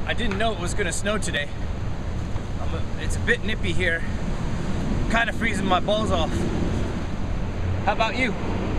I didn't know it was gonna snow today. It's a bit nippy here. Kind of freezing my balls off. How about you?